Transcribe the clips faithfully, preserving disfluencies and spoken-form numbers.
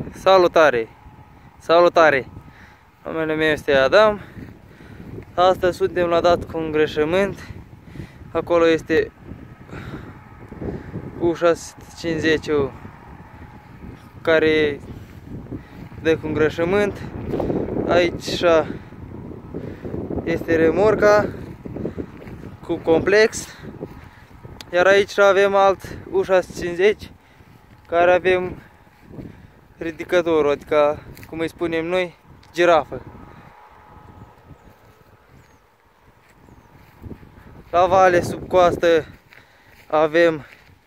Salutare! Salutare! Numele meu este Adam. Astăzi suntem la dat cu îngrășământ. Acolo este U șase sute cincizeci care dă cu îngrășământ. Aici este remorca cu complex. Iar aici avem alt U șase sute cincizeci care avem ridicătorul, adică, cum îi spunem noi, girafă. La vale sub coastă avem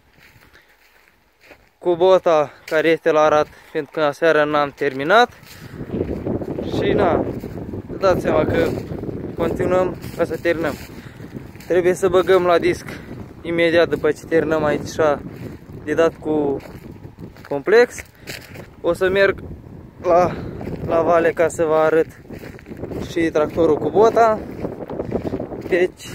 Kubota care este la Arad, pentru că aseară n-am terminat. Și na, dați seama că continuăm ca să terminăm. Trebuie să băgăm la disc imediat după ce terminăm aici de dat cu complex. O să merg la, la vale ca să vă arăt și tractorul Kubota. Deci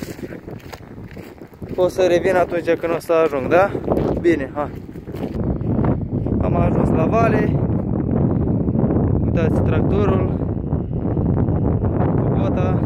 o să revin atunci când o să ajung, da? Bine, hai. Am ajuns la vale. Uitați tractorul Kubota.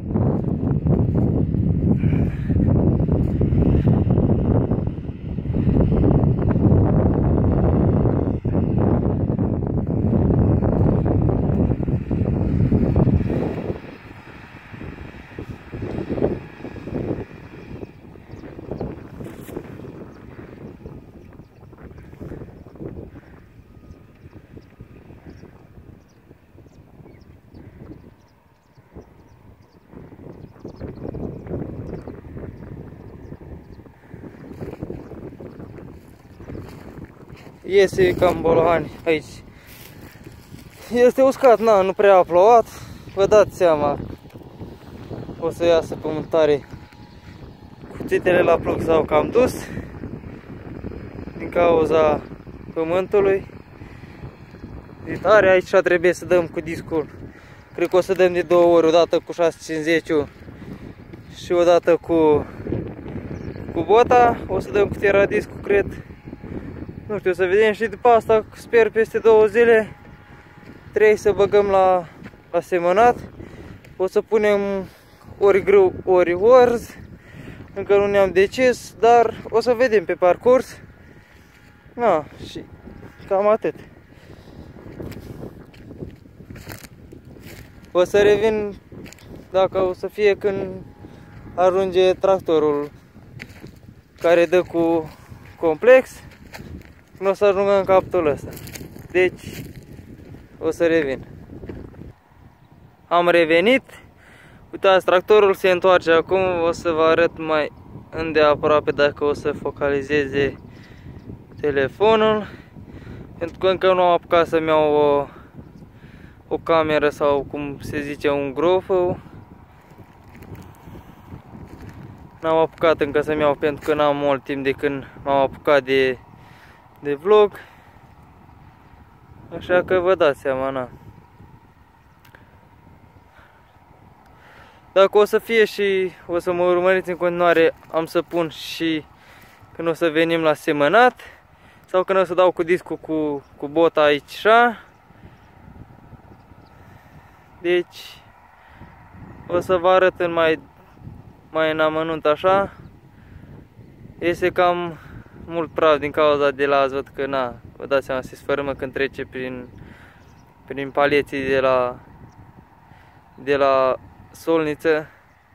Iese cam bolohani aici. Este uscat, na, nu prea a plouat. Vă dați seama. O să iasă pământ tare. Cuțitele la plug s-au cam dus din cauza pământului. E tare, aici trebuie să dăm cu discul. Cred că o să dăm de două ori, o dată cu șase sute cincizeci și o dată cu Kubota. O să dăm cu teradiscul, cred. Nu știu, să vedem și după asta, sper peste două zile, trei să băgăm la, la semănat. O să punem ori grâu, ori orz. Încă nu ne-am decis, dar o să vedem pe parcurs. Na, și cam atât. O să revin dacă o să fie când ajunge tractorul care dă cu complex. Nu o să ajungă în captul ăsta. Deci o să revin. Am revenit. Uitați, tractorul se întoarce acum. O să vă arăt mai îndeaproape dacă o să focalizeze telefonul. Pentru că încă nu am apucat să-mi iau o, o cameră sau cum se zice, un grofă. N-am apucat încă să-mi iau pentru că n-am mult timp de când m-am apucat de de vlog, așa că vă dați seama, na. Dacă o să fie și o să mă urmăriți în continuare, am să pun și când o să venim la semănat sau când o să dau cu discul cu, cu bota aici. Deci o să vă arăt în mai, mai în amănunt așa. Este cam mult praf din cauza de la azi, văd că na, vă dați seama, se sfărâmă când trece prin, prin paleții de la, de la solniță.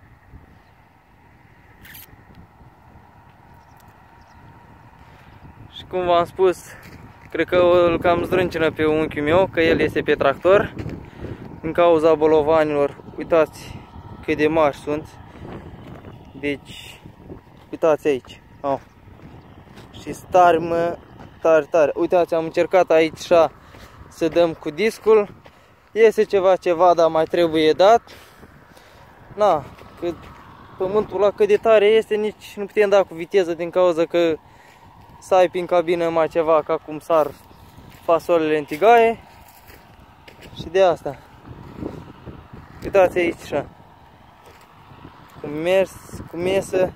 Și cum v-am spus, cred că îl cam zdrâncină pe unchiul meu, că el este pe tractor. Din cauza bolovanilor, uitați cât de mari sunt. Deci, uitați aici. Oh. Și tare, mă, tare, tare. Uitați, am încercat aici să dăm cu discul. Iese ceva, ceva, dar mai trebuie dat. Na, că pământul ăla cât de tare este, nici nu putem da cu viteză din cauza că să ai prin cabină mai ceva, ca cum sar fasolele în tigaie. Și de asta. Uitați aici așa. Cum mers, cum iese.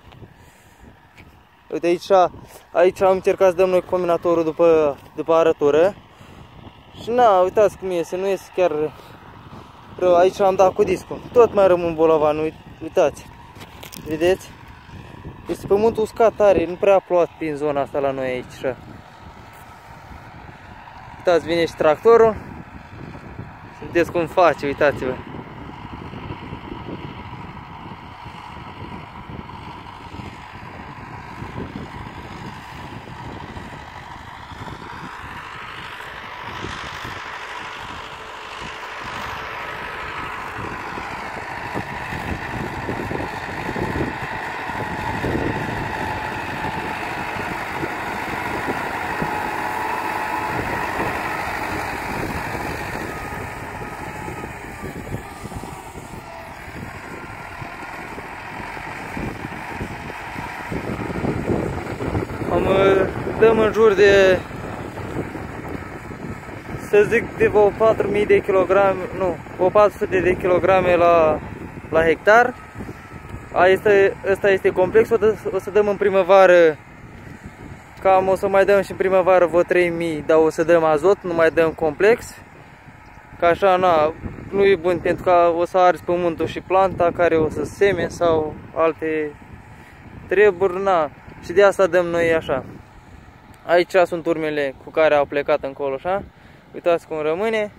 Uite aici, aici am încercat să dăm noi combinatorul după, după arătură. Și na, uitați cum iese, nu iese chiar rău. Aici am dat cu discul. Tot mai rămân bolovan, uitați. Vedeți? Este pământul uscat tare, nu prea a plouat prin zona asta la noi aici. Așa. Uitați, vine și tractorul. Să vedeți cum face, uitați-vă. Am, dăm în jur de, să zic, de vreo patru mii de kilograme, nu, vreo patru sute de kilograme la, la hectar. Este, ăsta este complexul, o să dăm în primăvară, cam o să mai dăm și în primăvară vreo trei mii, dar o să dăm azot, nu mai dăm complex. Ca așa, na, nu e bun pentru că o să arzi pământul și planta care o să seme sau alte treburi, na. Și de asta dăm noi așa. Aici sunt urmele cu care au plecat încolo, așa. Uitați cum rămâne.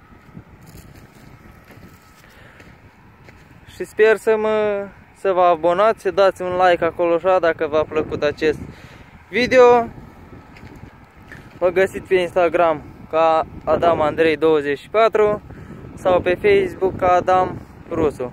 Și sper să mă să vă abonați, să dați un like acolo, așa, dacă v-a plăcut acest video. Mă găsiți pe Instagram ca Adam Andrei douăzeci și patru sau pe Facebook ca Adam Rusu.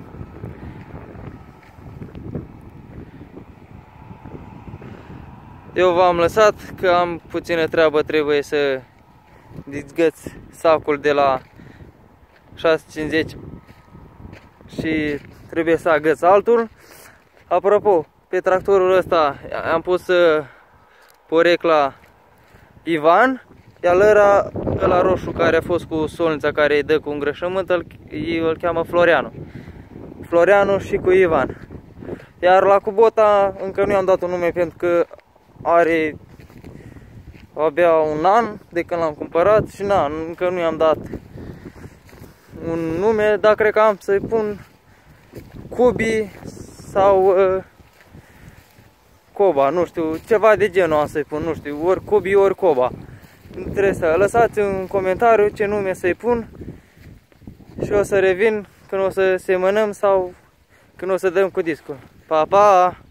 Eu v-am lăsat că am puțină treabă, trebuie să dezgăț sacul de la șase cincizeci și trebuie să agăț altul. Apropo, pe tractorul ăsta am pus porecla Ivan, iar ăla, ăla roșu care a fost cu solnița, care îi dă cu îngrășământ, îl, îl cheamă Florianu. Florianu și cu Ivan. Iar la Kubota încă nu i-am dat un nume pentru că are abia un an de când l-am cumpărat și na, încă nu i-am dat un nume, dar cred că am să-i pun Cubi sau uh, Coba, nu știu, ceva de genul am să-i pun, nu știu, ori Cubi, ori Coba. Trebuie să lăsați un comentariu ce nume să-i pun și o să revin când o să semănăm sau când o să dăm cu discul. Pa, pa!